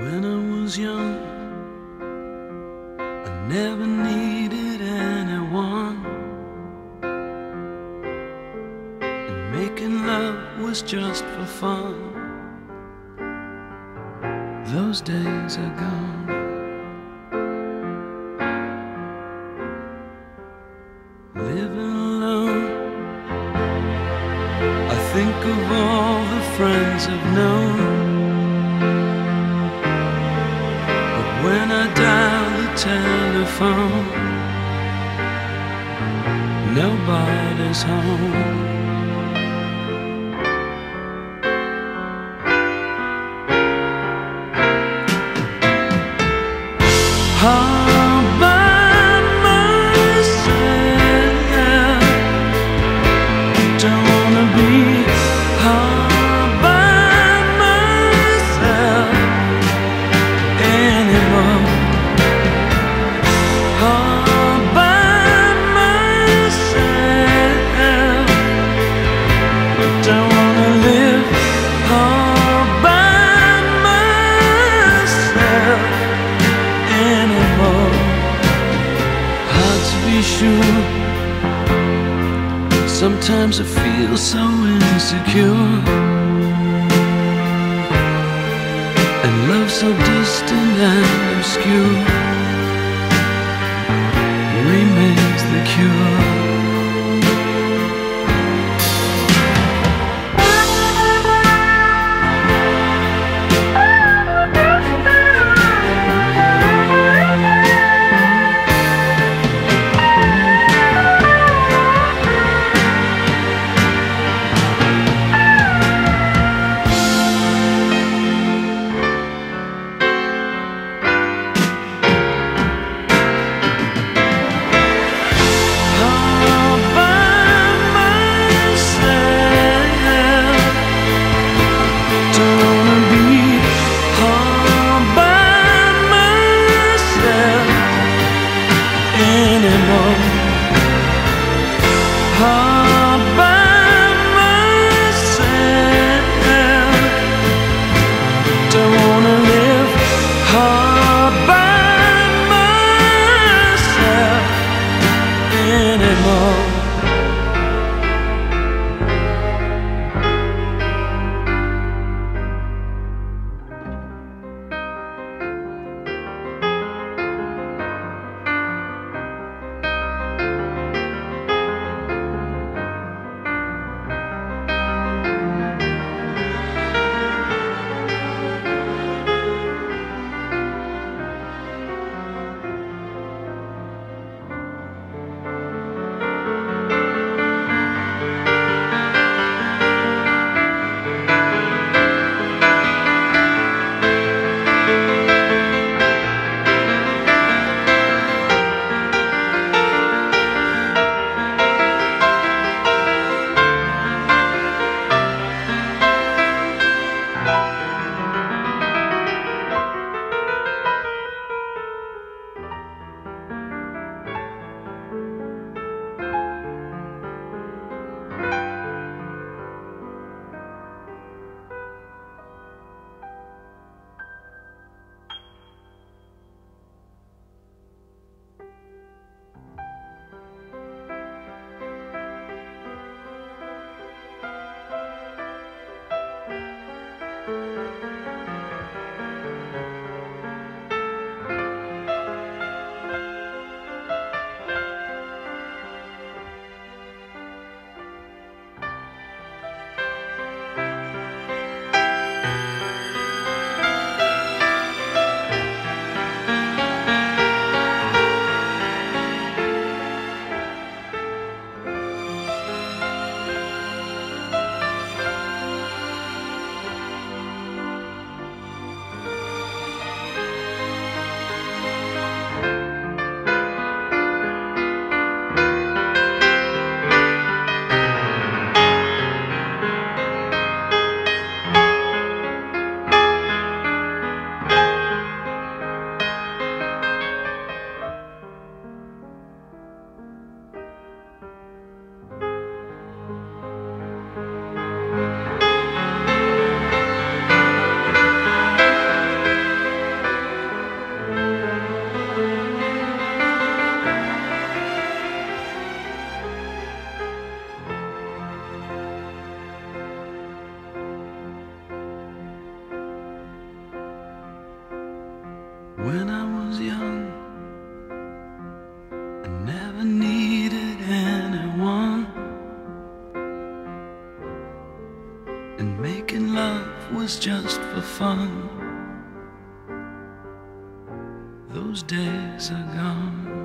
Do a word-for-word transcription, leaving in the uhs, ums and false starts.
When I was young, I never needed anyone, and making love was just for fun. Those days are gone. Living alone, I think of all the friends I've known. When I dial the telephone, nobody's home. All by myself, don't wanna be all by myself anymore. All by myself, don't wanna live all by myself anymore. Hard to be sure, sometimes I feel so insecure, and love so distant and obscure remains the cure. Oh, was just for fun. Those days are gone.